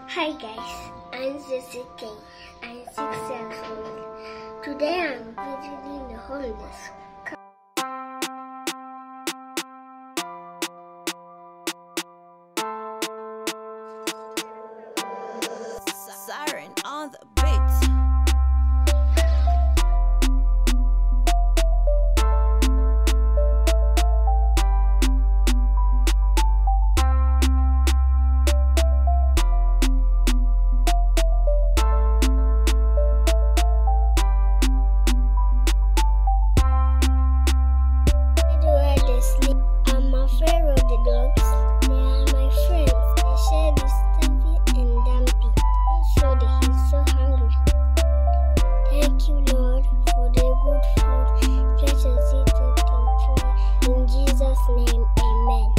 Hi guys, I'm Cecile. I'm 6 years old. Today I'm visiting the homeless. Siren on the beat. I'm afraid of the dogs. They are my friends. They share this Stampy and Dumpy. I'm sure that he's so hungry. Thank you, Lord, for the good food. Precious it and pray. In Jesus' name, amen.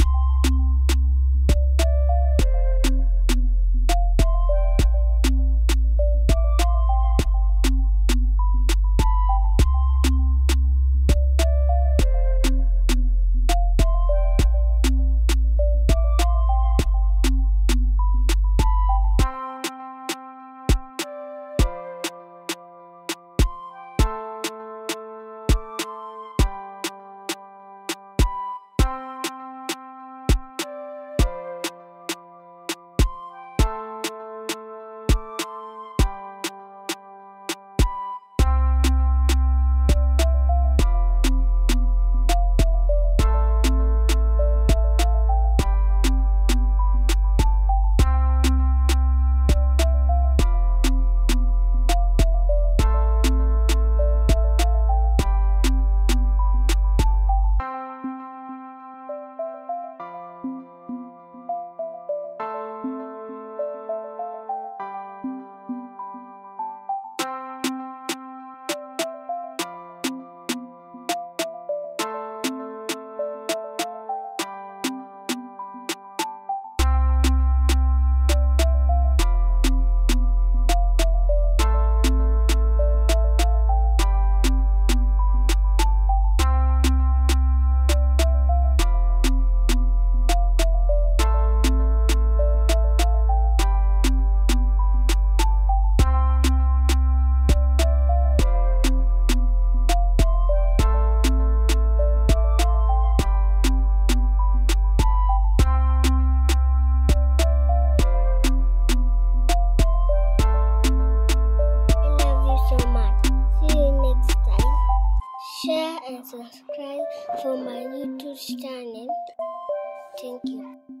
Share and subscribe for my YouTube channel. Thank you.